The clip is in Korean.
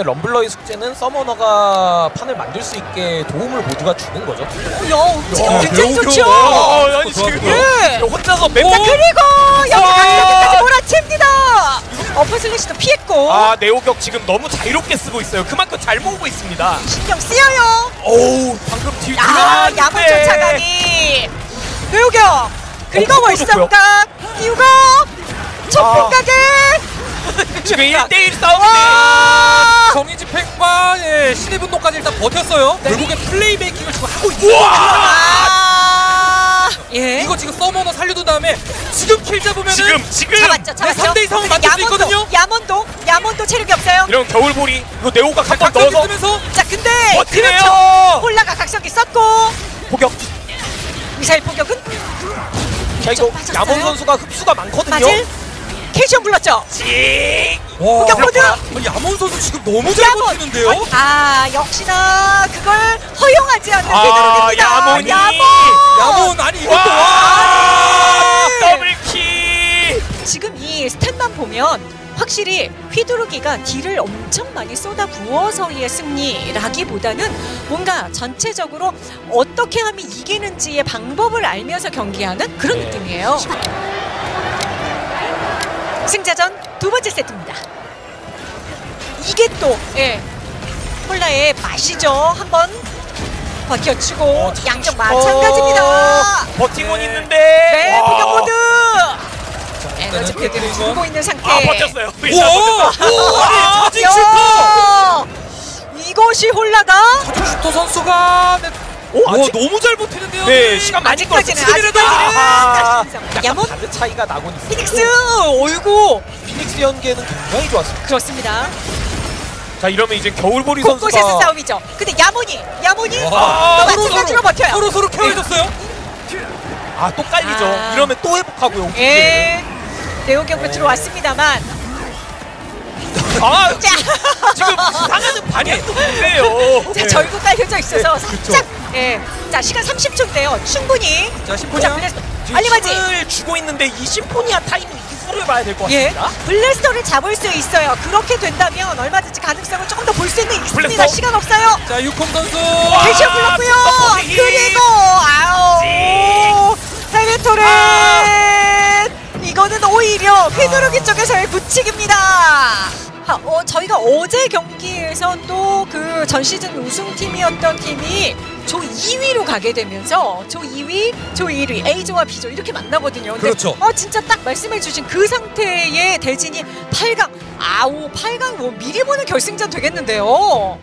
이번에 럼블러의 숙제는 서머너가 판을 만들 수 있게 도움을 모두가 주는 거죠. 지금 굉장히 좋죠. 아니 지금 네. 혼자서 자, 맵. 그리고 여기 강력까지 몰아칩니다. 어퍼 슬래시도 피했고. 아 네오격 지금 너무 자유롭게 쓰고 있어요. 그만큼 잘 모으고 있습니다. 신경 쓰여요. 오우 방금 뒤 야, 야무 쫓아가기. 노요경. 그리고 월성각. 이유가 첫풍가게. 지금 1대1 싸움인데 정의 집행과 신의 분노까지 일단 버텼어요. 결국에 플레이 메이킹을 지금 하고 있어요. 예. 이거 지금 서머너 살려둔 다음에 지금 킬 잡으면은 지금 잡았죠. 3대 이상은 만들 수 있거든요. 야몬도 체력이 없어요. 이런 겨울보리 이거 네오각 한번 넣어서 쓰면서 자, 근데 버티네요. 그렇죠. 홀라가 각성기 썼고 포격. 미사일 포격은 자 이거 빠졌어요. 야몬 선수가 흡수가 많거든요. 맞을 캐시온 불렀죠. 와, 포격 모드. 야몬 선수 지금 너무 잘 버티는데요. 아, 역시나 그걸 허용하지 않는 아 비둘기입니다. 야몬이 야몬 아니 이것도 와 더블킬. 지금 이 스탯만 보면 확실히 휘두르기가 딜을 엄청 많이 쏟아 부어서의 승리라기보다는 뭔가 전체적으로 어떻게 하면 이기는지의 방법을 알면서 경기하는 그런 느낌이에요. 승자전 두 번째 세트입니다. 이게 또 홀라의 맛이죠. 한번 버텨주고 양쪽 마찬가지입니다. 버티곤 있는데 네, 와. 포격 모드. 에너지 패드를 주고 있는 상태. 아 버텼어요. 오! 자진 슈터! 야! 이것이 홀라가 자진 슈터 선수가 오, 와, 너무 잘 버티는데요. 네 시간 많이 아직까지는 아하. 약간 야몬 가드 차이가 나곤 있어요. 피닉스 어이구 피닉스 연계는 굉장히 좋았습니다. 그렇습니다. 자 이러면 이제 겨울보리 곳곳에서 선수가 싸움이죠. 근데 야몬이 와. 또 마찬가지로 버텨요. 서로 케어해줬어요. 또 깔리죠. 아. 이러면 또 회복하고요. 예. 네오경로 들어왔습니다만 아 자, 지금 당하는 반응도 못해요. 자 절구 깔려져 있어서 네, 살짝 자 시간 30초인데요. 충분히 자, 보자 블래스터 지금 알리바지 힘을 주고 있는데 이 심포니아 타이밍 이후를 봐야 될 것 예 같습니다. 블래스터를 잡을 수 있어요. 그렇게 된다면 얼마든지 가능성을 조금 더 볼 수 있습니다. 블래스터. 시간 없어요. 자, 유콤 선수. 대시어 불렀고요. 슈퍼포지. 그리고 아우 헬메토렛 이거는 오히려 휘두르기 쪽에서의 부칙입니다. 저희가 어제 경기에서 또 그 전 시즌 우승팀이었던 팀이 조 2위로 가게 되면서 조 2위, 조 1위, A조와 B조 이렇게 만나거든요. 근데 그렇죠. 진짜 딱 말씀해주신 그 상태의 대진이 8강. 8강 뭐 미리 보는 결승전 되겠는데요.